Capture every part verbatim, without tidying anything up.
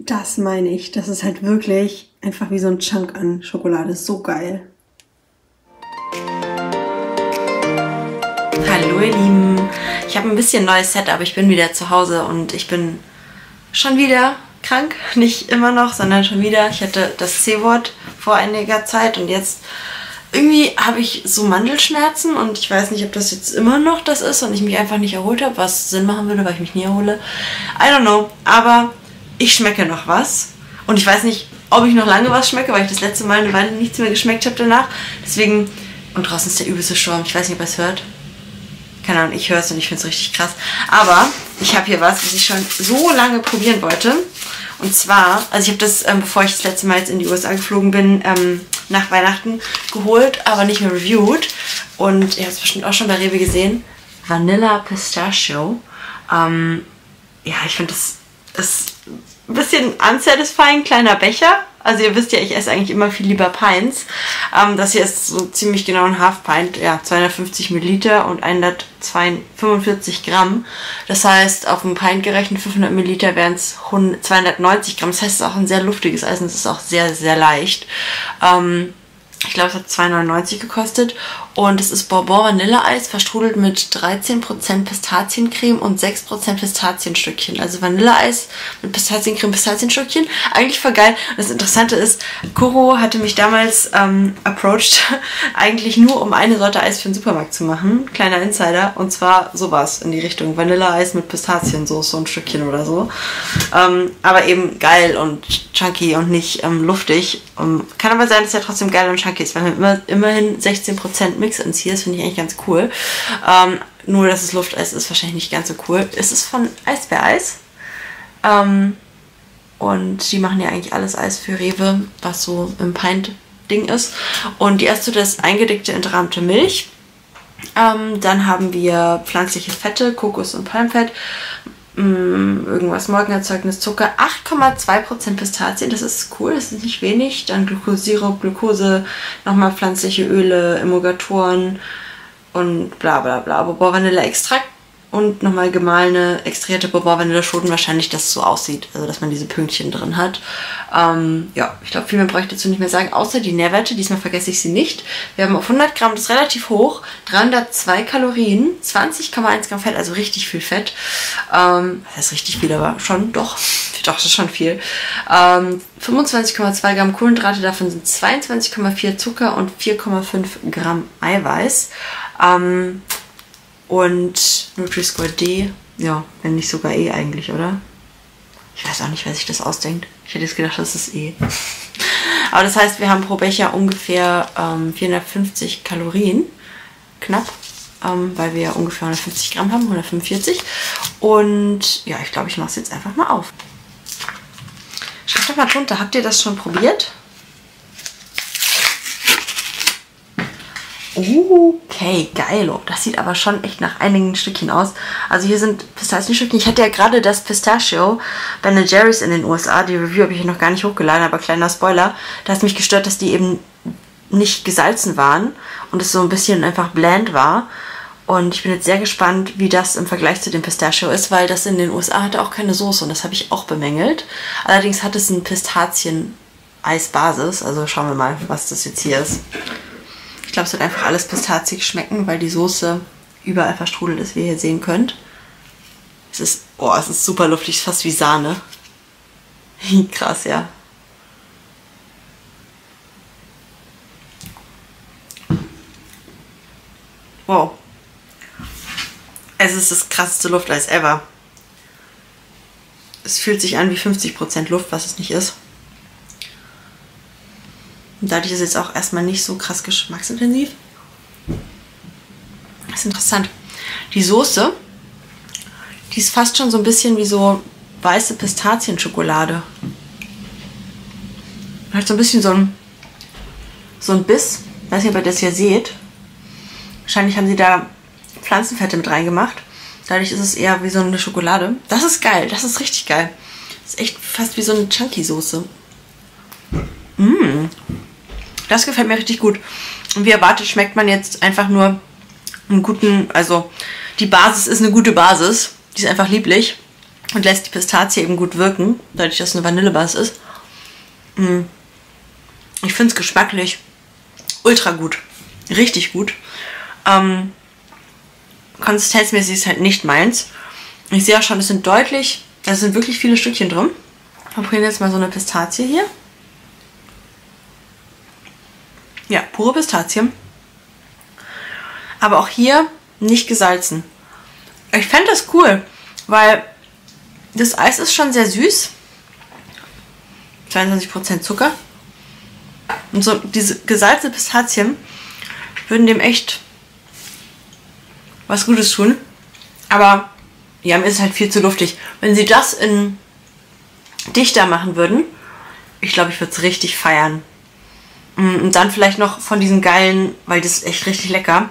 Das meine ich. Das ist halt wirklich einfach wie so ein Chunk an Schokolade. So geil. Hallo ihr Lieben. Ich habe ein bisschen neues Set, aber ich bin wieder zu Hause und ich bin schon wieder krank. Nicht immer noch, sondern schon wieder. Ich hatte das C-Wort vor einiger Zeit und jetzt irgendwie habe ich so Mandelschmerzen und ich weiß nicht, ob das jetzt immer noch das ist und ich mich einfach nicht erholt habe, was Sinn machen würde, weil ich mich nie erhole. I don't know, aber ich schmecke noch was und ich weiß nicht, ob ich noch lange was schmecke, weil ich das letzte Mal eine Weile nichts mehr geschmeckt habe danach. Deswegen, und draußen ist der übelste Sturm, ich weiß nicht, ob ihr es hört. Keine Ahnung, ich höre es und ich finde es richtig krass. Aber ich habe hier was, was ich schon so lange probieren wollte. Und zwar, also ich habe das, ähm, bevor ich das letzte Mal jetzt in die U S A geflogen bin, ähm, nach Weihnachten geholt, aber nicht mehr reviewed. Und ihr habt es bestimmt auch schon bei Rewe gesehen. Vanilla Pistachio. Ähm, ja, ich finde das ist ein bisschen unsatisfying, kleiner Becher. Also ihr wisst ja, ich esse eigentlich immer viel lieber Pints. Ähm, das hier ist so ziemlich genau ein Half Pint, ja, zweihundertfünfzig Milliliter und hundertfünfundvierzig Gramm. Das heißt, auf ein Pint gerechnet, fünfhundert Milliliter wären es zweihundertneunzig Gramm. Das heißt, es ist auch ein sehr luftiges Eis und es ist auch sehr, sehr leicht. Ähm, ich glaube, es hat zwei neunundneunzig gekostet und es ist Bourbon Vanilleeis verstrudelt mit dreizehn Prozent Pistaziencreme und sechs Prozent Pistazienstückchen. Also Vanilleeis mit Pistaziencreme, Pistazienstückchen. Eigentlich voll geil. Und das Interessante ist, Koro hatte mich damals ähm, approached, eigentlich nur um eine Sorte Eis für den Supermarkt zu machen. Kleiner Insider. Und zwar sowas in die Richtung. Vanilleeis mit Pistaziensauce, so ein Stückchen oder so. Ähm, aber eben geil und chunky und nicht ähm, luftig. Um, kann aber sein, dass er trotzdem geil und chunky ist, weil man immer, immerhin sechzehn Prozent Mix entzieht. Das finde ich eigentlich ganz cool. Ähm, nur, dass es Lufteis ist, wahrscheinlich nicht ganz so cool. Es ist von Eisbär-Eis. Ähm, und die machen ja eigentlich alles Eis für Rewe, was so im Pint-Ding ist. Und die erste ist eingedickte, entrahmte Milch. Ähm, dann haben wir pflanzliche Fette, Kokos- und Palmfett. Irgendwas, Morgenerzeugnis, Zucker, acht Komma zwei Prozent Pistazien, das ist cool, das ist nicht wenig. Dann Glukosirup, Glukose, nochmal pflanzliche Öle, Emulgatoren und bla bla bla. Bourbon-Vanille-Extrakt und nochmal gemahlene, extrahierte Bourbon-Vanille-Schoten, wahrscheinlich, dass es so aussieht, also dass man diese Pünktchen drin hat. Ähm, ja, ich glaube, viel mehr brauche ich dazu nicht mehr sagen, außer die Nährwerte, diesmal vergesse ich sie nicht. Wir haben auf hundert Gramm, das ist relativ hoch, dreihundertzwei Kalorien, zwanzig Komma eins Gramm Fett, also richtig viel Fett. Ähm, das heißt richtig viel, aber schon, doch, doch, das ist schon viel. Ähm, fünfundzwanzig Komma zwei Gramm Kohlenhydrate, davon sind zweiundzwanzig Komma vier Zucker und vier Komma fünf Gramm Eiweiß. Ähm, Und Nutri-Score D, ja, wenn nicht sogar E eigentlich, oder? Ich weiß auch nicht, wer sich das ausdenkt. Ich hätte jetzt gedacht, das ist E. Aber das heißt, wir haben pro Becher ungefähr ähm, vierhundertfünfzig Kalorien, knapp, ähm, weil wir ja ungefähr hundertfünfzig Gramm haben, hundertfünfundvierzig. Und ja, ich glaube, ich mache es jetzt einfach mal auf. Schreibt doch mal drunter, habt ihr das schon probiert? Okay, geil. Das sieht aber schon echt nach einigen Stückchen aus. Also hier sind Pistazienstückchen. Ich hatte ja gerade das Pistachio Ben and Jerry's in den U S A. Die Review habe ich hier noch gar nicht hochgeladen, aber kleiner Spoiler. Da hat es mich gestört, dass die eben nicht gesalzen waren und es so ein bisschen einfach bland war. Und ich bin jetzt sehr gespannt, wie das im Vergleich zu dem Pistachio ist, weil das in den U S A hatte auch keine Soße und das habe ich auch bemängelt. Allerdings hat es ein Pistazien-Eisbasis. Also schauen wir mal, was das jetzt hier ist. Ich glaube, es wird einfach alles pistaziig schmecken, weil die Soße überall verstrudelt ist, wie ihr hier sehen könnt. Es ist, oh, es ist super luftig, fast wie Sahne. Krass, ja. Wow. Es ist das krasseste Lufteis ever. Es fühlt sich an wie fünfzig Prozent Luft, was es nicht ist. Und dadurch ist es jetzt auch erstmal nicht so krass geschmacksintensiv. Das ist interessant. Die Soße, die ist fast schon so ein bisschen wie so weiße Pistazienschokolade. Hat so ein bisschen so ein, so ein Biss. Ich weiß nicht, ob ihr das hier seht. Wahrscheinlich haben sie da Pflanzenfette mit reingemacht. Dadurch ist es eher wie so eine Schokolade. Das ist geil. Das ist richtig geil. Das ist echt fast wie so eine Chunky-Soße. Mmh. Das gefällt mir richtig gut. Und wie erwartet schmeckt man jetzt einfach nur einen guten, also die Basis ist eine gute Basis. Die ist einfach lieblich. und lässt die Pistazie eben gut wirken, dadurch, dass es eine Vanillebasis ist. Ich finde es geschmacklich ultra gut. Richtig gut. Ähm, konsistenzmäßig ist halt nicht meins. Ich sehe auch schon, es sind deutlich, es sind wirklich viele Stückchen drin. Wir probieren jetzt mal so eine Pistazie hier. Ja, pure Pistazie. Aber auch hier nicht gesalzen. Ich fände das cool, weil das Eis ist schon sehr süß. zweiundzwanzig Prozent Zucker. Und so diese gesalzene Pistazien würden dem echt was Gutes tun. Aber ja, mir ist es halt viel zu luftig. Wenn sie das in dichter machen würden, ich glaube, ich würde es richtig feiern. Und dann vielleicht noch von diesen geilen, weil das ist echt richtig lecker,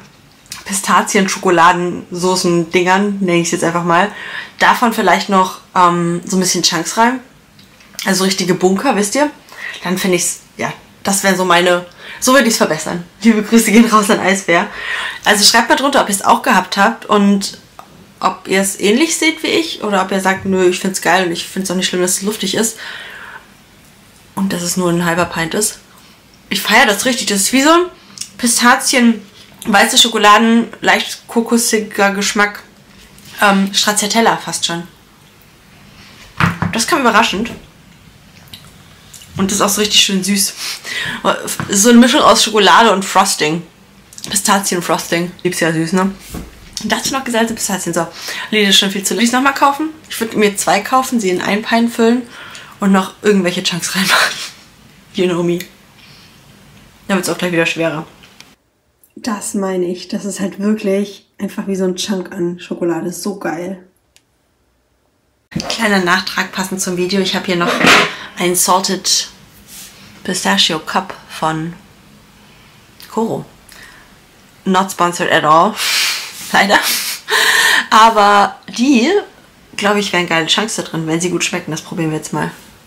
Pistazien-Schokoladensoßen-Dingern, nenne ich es jetzt einfach mal. Davon vielleicht noch ähm, so ein bisschen Chunks rein. Also richtige Bunker, wisst ihr? Dann finde ich es, ja, das wäre so meine, so würde ich es verbessern. Liebe Grüße gehen raus an Eisbär. Also schreibt mal drunter, ob ihr es auch gehabt habt und ob ihr es ähnlich seht wie ich oder ob ihr sagt, nö, ich finde es geil und ich finde es auch nicht schlimm, dass es luftig ist. Und dass es nur ein halber Pint ist. Ich feiere das richtig. Das ist wie so ein Pistazien, weiße Schokoladen, leicht kokossiger Geschmack. Ähm, Stracciatella fast schon. Das kam überraschend. Und das ist auch so richtig schön süß. So eine Mischung aus Schokolade und Frosting. Pistazien-Frosting. Lieb's ja süß, ne? Und dazu noch gesalzene Pistazien. So, Lidl ist schon viel zu. Will ich es nochmal kaufen? Ich würde mir zwei kaufen, sie in einen Pint füllen und noch irgendwelche Chunks reinmachen. You know me. Dann wird es auch gleich wieder schwerer. Das meine ich. Das ist halt wirklich einfach wie so ein Chunk an Schokolade. Ist so geil. Kleiner Nachtrag passend zum Video. Ich habe hier noch einen Salted Pistachio Cup von Koro. Not sponsored at all. Leider. Aber die, glaube ich, wären geile Chunks da drin, wenn sie gut schmecken. Das probieren wir jetzt mal.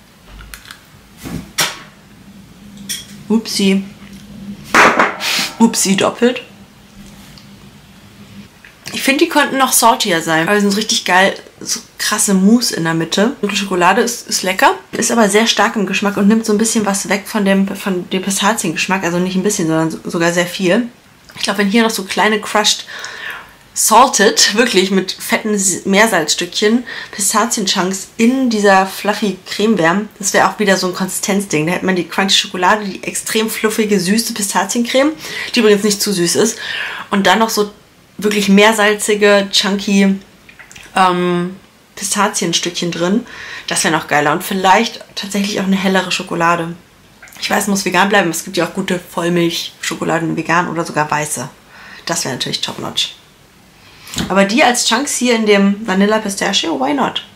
Upsi. Upsi doppelt. Ich finde, die könnten noch saltier sein. Aber sie sind richtig geil. So krasse Mousse in der Mitte. Die Schokolade ist, ist lecker. Ist aber sehr stark im Geschmack und nimmt so ein bisschen was weg von dem, von dem Pistaziengeschmack. Also nicht ein bisschen, sondern so, sogar sehr viel. Ich glaube, wenn hier noch so kleine crushed salted, wirklich mit fetten Meersalzstückchen, Pistazien-Chunks in dieser fluffy Creme wären, das wäre auch wieder so ein Konsistenzding. Da hätte man die crunchy Schokolade, die extrem fluffige, süße Pistaziencreme, die übrigens nicht zu süß ist, und dann noch so wirklich meersalzige, chunky ähm, Pistazienstückchen drin. Das wäre noch geiler. Und vielleicht tatsächlich auch eine hellere Schokolade. Ich weiß, es muss vegan bleiben. Es gibt ja auch gute Vollmilchschokoladen vegan oder sogar weiße. Das wäre natürlich top-notch. Aber die als Chunks hier in dem Vanilla Pistachio, why not?